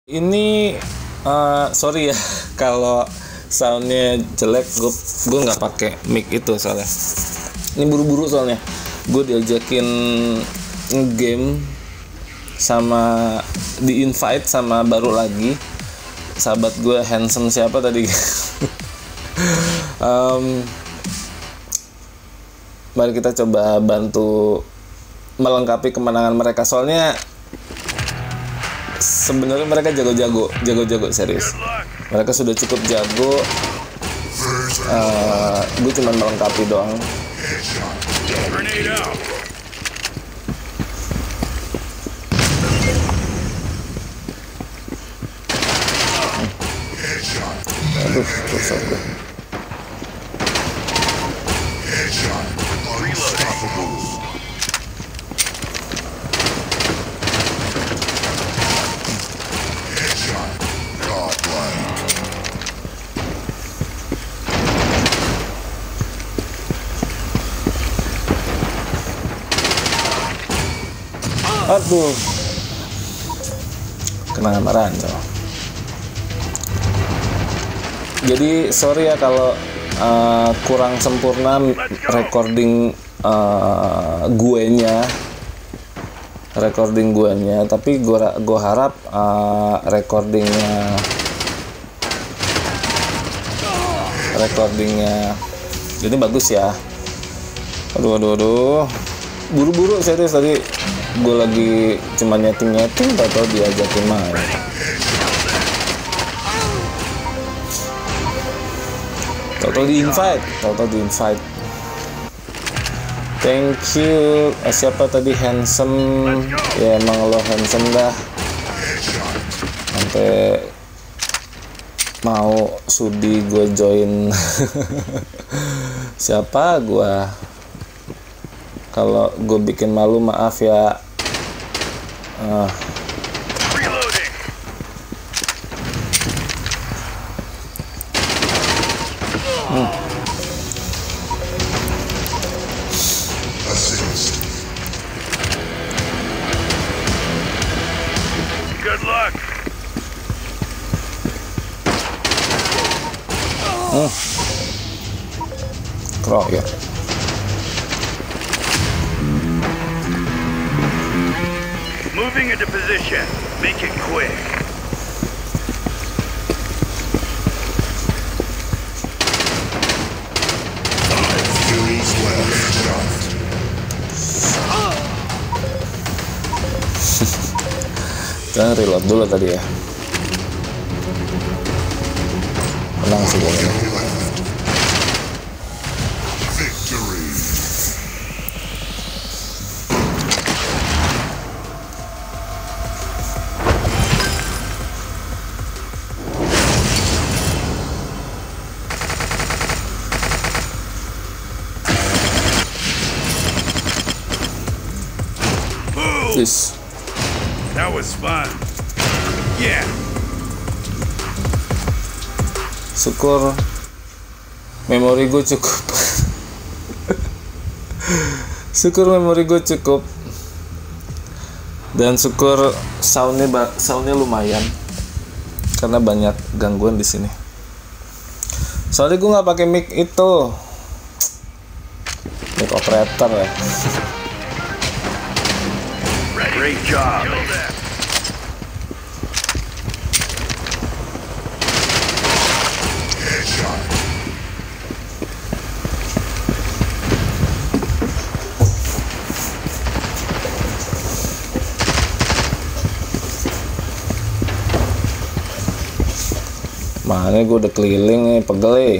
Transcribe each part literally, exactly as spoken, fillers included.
Ini uh, sorry ya kalau soundnya jelek, gue gue nggak pakai mic itu soalnya. Ini buru-buru soalnya. Gue diajakin game sama di invite sama baru lagi sahabat gue handsome siapa tadi. um, mari kita coba bantu melengkapi kemenangan mereka, soalnya sebenarnya mereka jago-jago, jago-jago serius. Mereka sudah cukup jago. Uh, gue cuma melengkapi doang. Aduh, rusak gue. Aduh, kena marahan coy. Jadi sorry ya kalau uh, kurang sempurna recording uh, guenya, recording guenya. Tapi gua gua harap uh, recordingnya, recordingnya ini bagus ya. Aduh aduh aduh, buru-buru serius tadi. Gue lagi cuma nyeting-nyeting, atau diajakin main. Toto di invite, Toto di invite. Thank you. Eh, siapa tadi handsome? Ya emang lo handsome dah. Sampai mau sudi gue join. Siapa gue? Kalau gue bikin malu maaf ya. Uh. Hmm. Good luck. Hmm. Keroyok. Moving into position. Make it quick. Five kills left. Jangan reload dulu tadi ya. Tenang sih gue ini. This. That was fun. Yeah. Syukur memori gue cukup. Syukur memori gue cukup. Dan syukur soundnya soundnya lumayan. Karena banyak gangguan di sini. Soalnya gue nggak pakai mic itu. Mic operator ya. Great job. Mana gue udah keliling nih, pegel nih.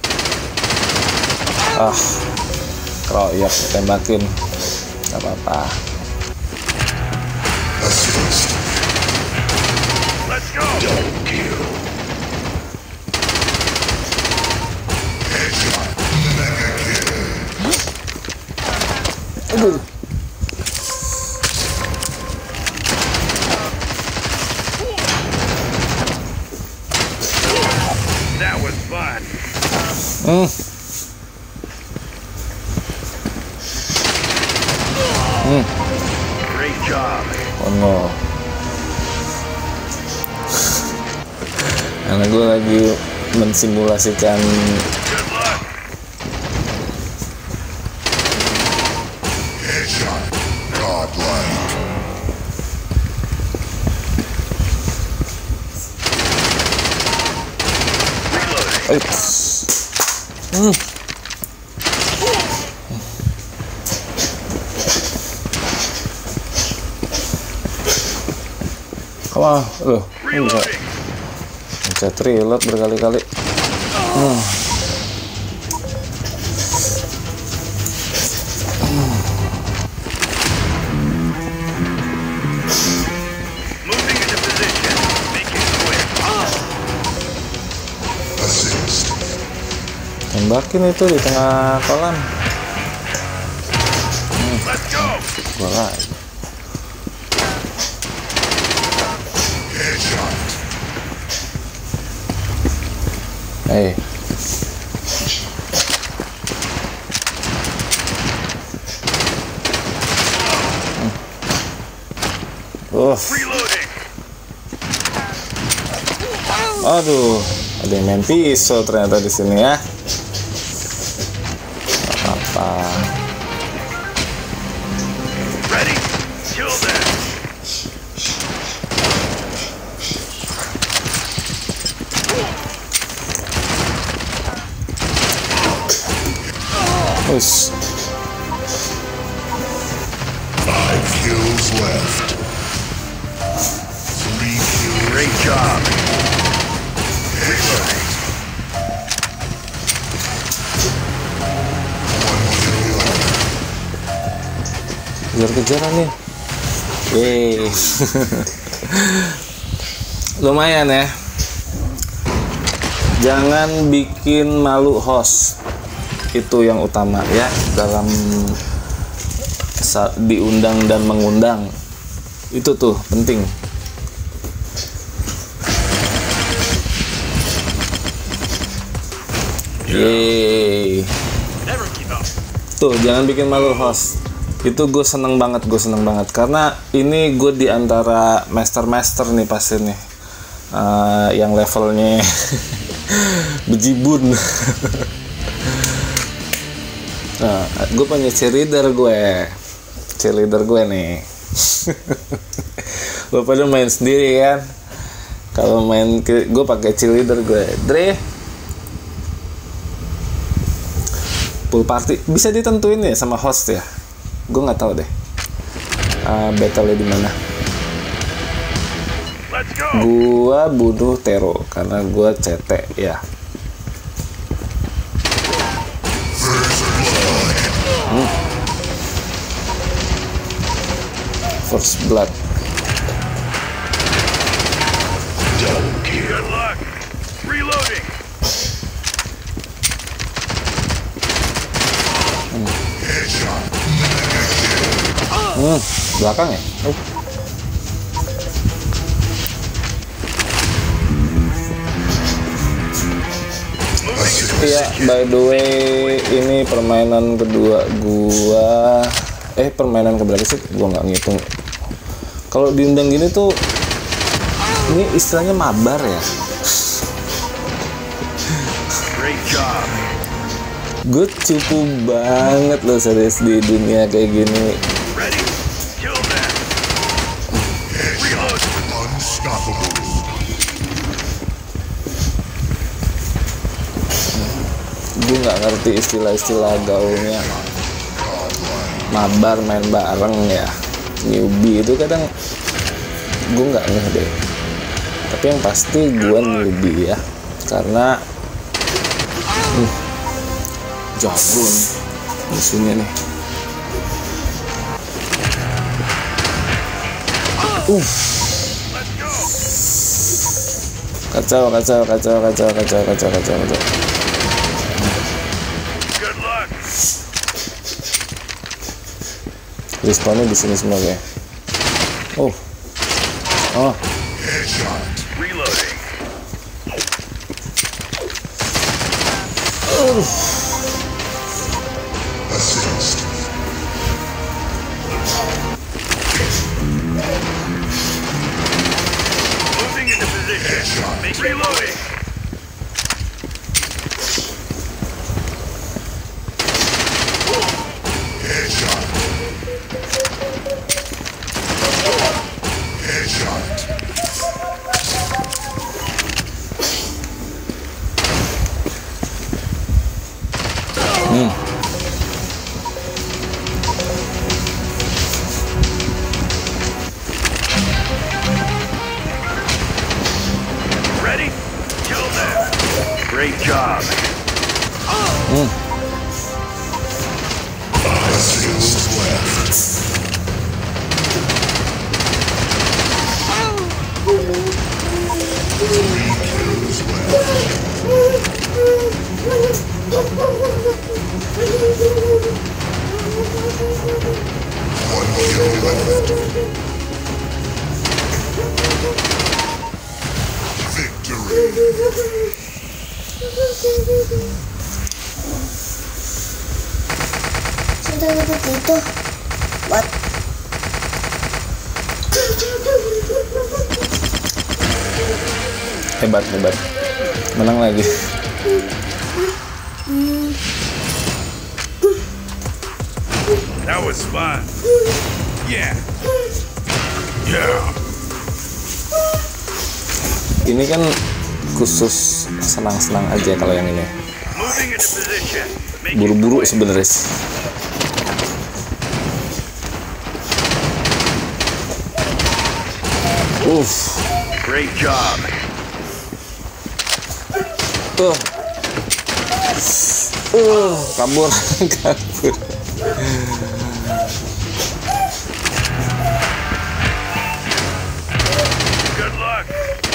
Ah, keroyok tembakin. Gak apa-apa. Let's go. Double kill. Headshot. Mega kill. Aduh. That was fun. Hmm. Hmm. Great job. Oh no. Karena gue lagi mensimulasikan Good luck. Headshot. Godlike. Reloading. Ups. Hmm. Wah, loh, ini bisa Reloading. pencet reload berkali-kali. Hmm. Moving into position. Making quick. Assist. Tembakin itu di tengah kolam. Let's go. Gua lagi. Headshot. Hei. Uh, Reloading. aduh, ada yang main pisau ternyata di sini ya. Gak apa-apa. Ready? Kill them. Ush. Five kills left. Three kills. Great job. Reloading. Kejar-kejaran nih. Yeay. Lumayan ya. Jangan bikin malu host. Itu yang utama ya dalam saat diundang dan mengundang. Itu tuh penting. Yeay. Never give up. Tuh, jangan bikin malu host. Itu gue seneng banget, gue seneng banget. Karena ini gue di antara master-master nih pasti nih. Uh, yang levelnya bejibun. Nah, gue punya cheerleader gue. Cheerleader gue nih. Lo pada main sendiri kan? Kalau main ke, gue pakai cheerleader gue. Dre, pool party bisa ditentuin ya sama host ya. Gue nggak tahu deh. Uh, battle-nya di mana? Let's go. Gua bunuh Tero karena gua C T ya. Hmm. First blood. Double kill. Good luck. Reloading. Headshot. Hmm, belakang ya. Oh. Iya, by the way, ini permainan kedua gua. Eh, permainan keberapa sih? Gua nggak ngitung. Kalau diundang gini tuh, ini istilahnya mabar ya. Great job. Gue cukup banget loh serius di dunia kayak gini. Ready? Kill them. Reload. Unstoppable. Gue nggak ngerti istilah-istilah gaulnya. Mabar main bareng ya. Newbie itu kadang gue nggak ngeh deh. Tapi yang pasti gue newbie ya. Karena hmm, jago nih musuhnya nih. Uh. Kacau, kacau, kacau, kacau, kacau, kacau, kacau, kacau. Good luck. Respawnnya di sini semua ya. Oh, oh, Headshot. Reloading. Assist. Moving into position. Headshot. Reloading. Headshot. Headshot. Ready? Kill them. Great job. Five seconds left. Three kills left. One kill left. Victory. Sudah begitu. What? Hebat, hebat. Menang lagi. That was fun. Yeah. Yeah. Ini kan khusus senang-senang aja kalau yang ini. Moving into position. Make it Buru-buru quick. sebenarnya. Uff. Great job. Tuh. Uh, kabur, kabur. Good luck.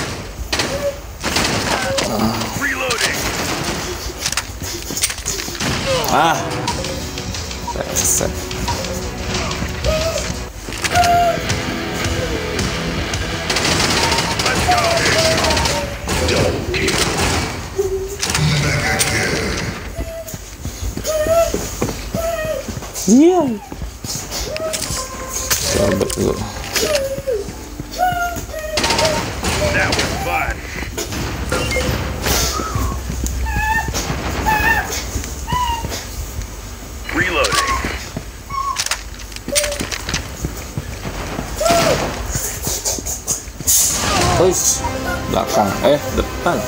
Reloading. Ah. Set. Let's go. Double kill. Mega kill. Iya. Coba dulu. That was fun. Reloading. Terus belakang, eh depan.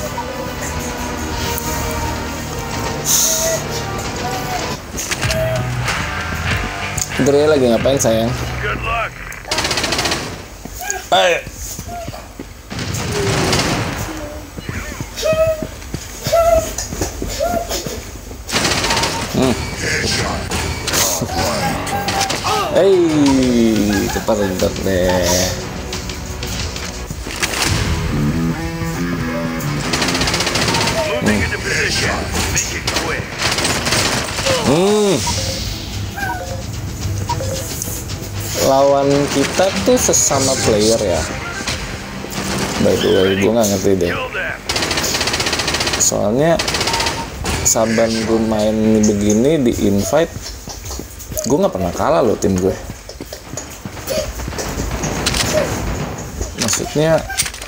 Dre lagi ngapain sayang? Good luck. Ayo. Headshot. Hei, cepat cepat deh. Moving into position. Make it quick. Hmm. Lawan kita tuh sesama player ya. By the way, gue nggak ngerti deh. Kill them. Soalnya saban gue main begini di invite, gue nggak pernah kalah loh tim gue. Maksudnya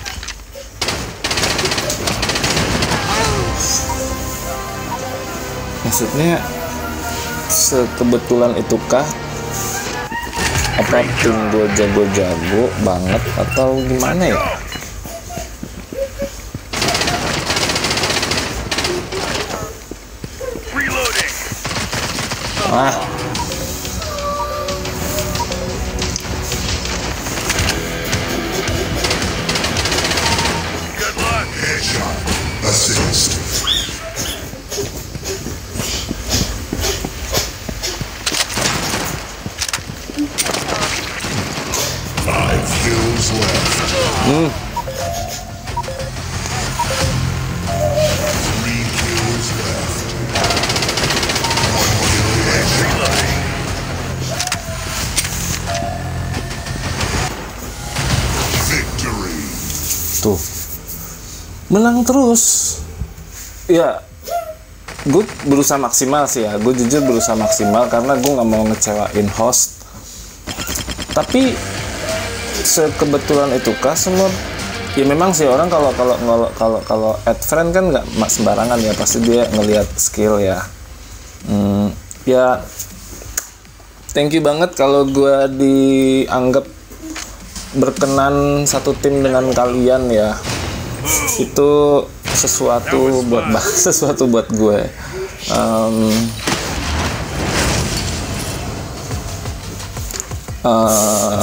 maksudnya sekebetulan itukah apa tim gue jago-jago banget atau gimana ya? Reloading. Ah, Good luck. Headshot. Assist. Five kills left. Three kills left. One kill headshot. Reloading. Victory. tuh menang terus. Ya, gue berusaha maksimal sih ya. Gue jujur berusaha maksimal karena gue nggak mau ngecewain host. Tapi sekebetulan itukah semua Ya memang sih orang kalau kalau kalau kalau kalau add friend kan nggak mak- sembarangan ya, pasti dia ngelihat skill ya. Hmm, ya thank you banget kalau gue dianggap berkenan satu tim dengan kalian ya. Itu sesuatu buat sesuatu buat gue. Um, uh,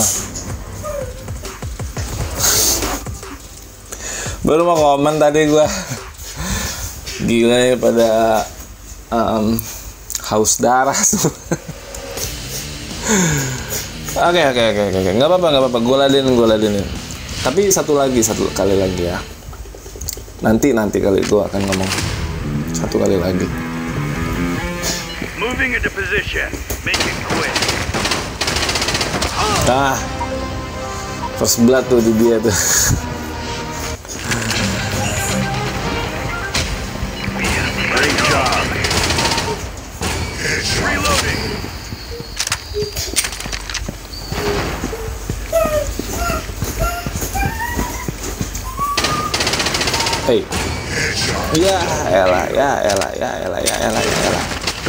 baru mau komen tadi gue gila ya pada um, haus darah semua. Oke oke oke oke nggak apa-apa nggak apa-apa gue ladenin gue ladenin. Tapi satu lagi satu kali lagi ya. Nanti nanti kali gue akan ngomong satu kali lagi. Moving into position. Make it quick. Nah, first blood tuh di dia tuh. Great job. Reloading. Hey. Ya elah ya elah ya elah ya elah ya elah.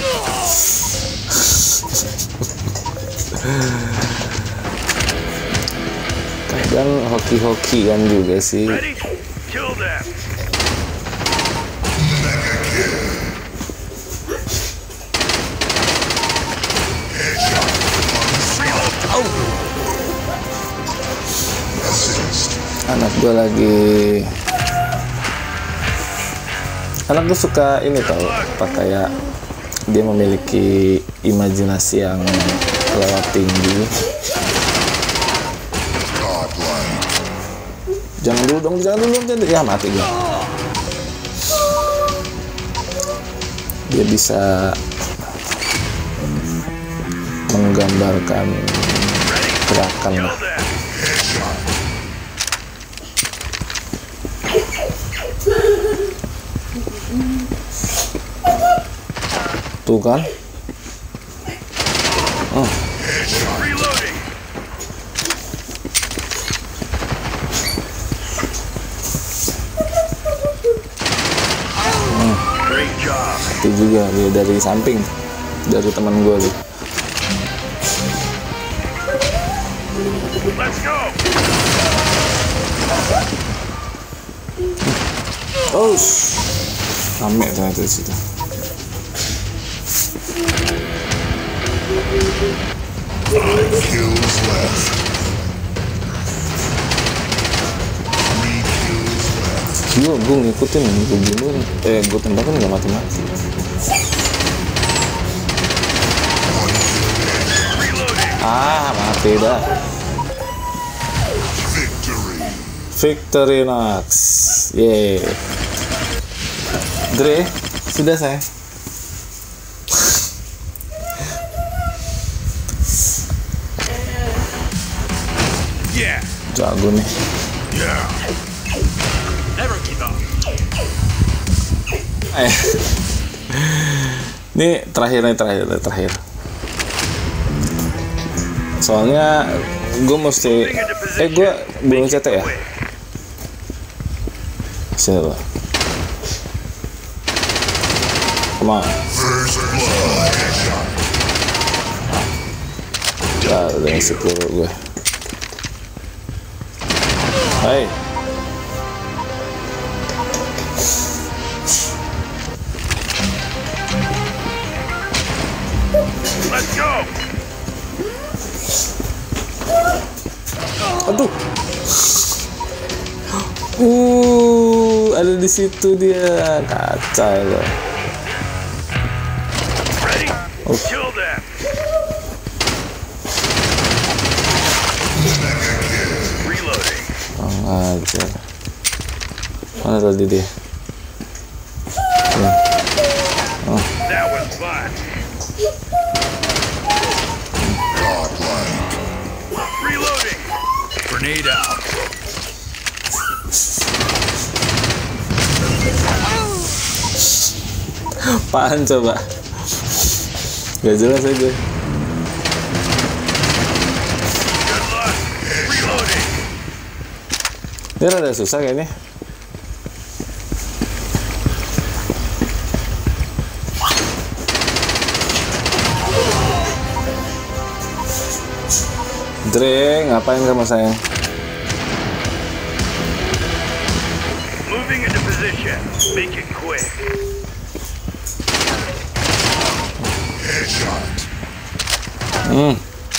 Kadang hoki-hokian juga sih. Ready? Kill them. Anak gue lagi anak gue suka ini tau, apa kayak dia memiliki imajinasi yang lewat tinggi. Jangan dulu dong, jangan dulu dong, ya mati gue. Dia bisa menggambarkan gerakan lah. Tuh kan? Oh. Reloading. Hmm. Great job. Itu juga dia dari samping, dari teman gue tuh. Let's go. Oh, rame ternyata di situ. Five kills left. Three kills left. Gila, gue ngikutin, gue bunuh, eh gue tembakin nggak mati-mati. Ah, mati dah. Victory. Victory Nox, yeay. Dre, sudah saya. Yeah. Jago nih. Yeah. Never give up. Eh. Ini terakhir nih terakhir terakhir. Soalnya gue mesti, eh gue belum C T ya. Sini loh. Come on. First blood. Ya, udah ngasih peluru gue. Hai. Let's go. Aduh. Uh, ada di situ dia. Kacau loh. Ready? Oh. Kill them. Reloading. Kurang ajar. Mana tadi dia? Ya. Oh. That was fun. Godlike. Reloading. Grenade out. Apaan coba? Gak jelas aja. Good luck. Reloading. Dia rada susah kayaknya. Dre, ngapain kamu sayang? Moving into position. Make it quick. Headshot. Hmm.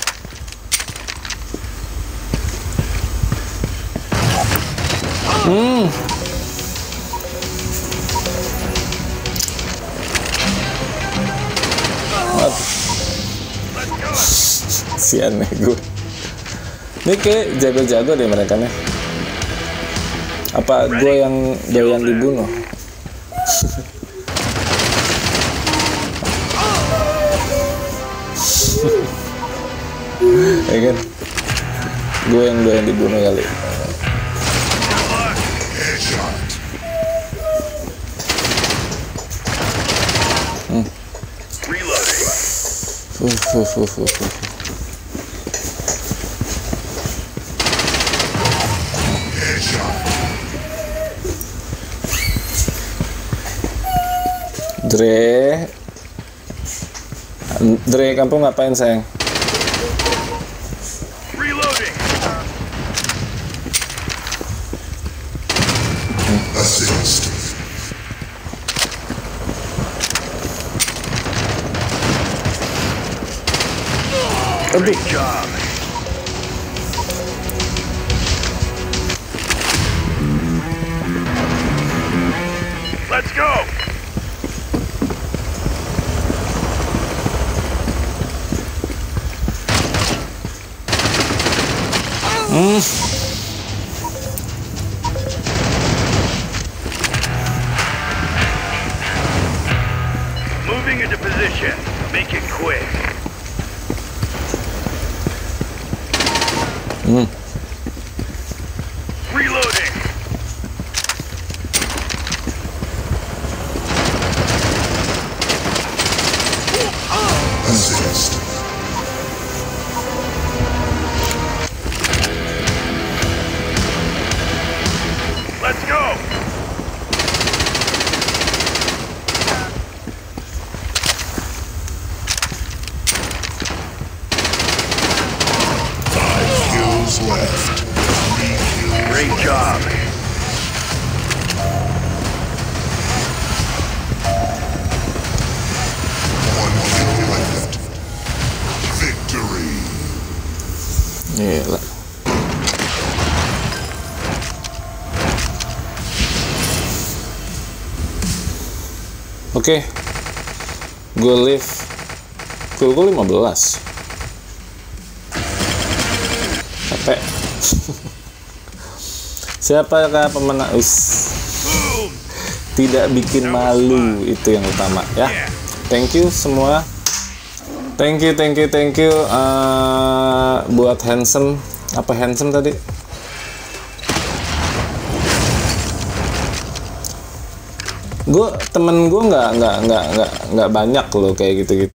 Hmm. Waduh. Sian nih gue. Ini kayak jago-jago deh mereka nih. Apa gue yang doyan dibunuh? Ya kan? Gue yang doyan dibunuh kali. Hmm. Reloading. Fuh, fuh, fuh, fuh, fuh. Dre, Dre, kamu ngapain sayang? Reloading. Assist. Aduh, Great job. Let's go. Hmm. Moving into position. Make it quick. Hmm. Reloading. Assist. Let's go. Five kills left. Three kills Great left. job. One kill left. Victory. Gila. Oke, gue live. Gue gue lima belas. Capek. Siapakah pemenang? Us. Tidak bikin malu, itu yang utama ya. Thank you semua. Thank you, thank you, thank you. Uh, buat handsome, apa handsome tadi? Gue temen gue nggak nggak nggak nggak nggak banyak loh kayak gitu gitu.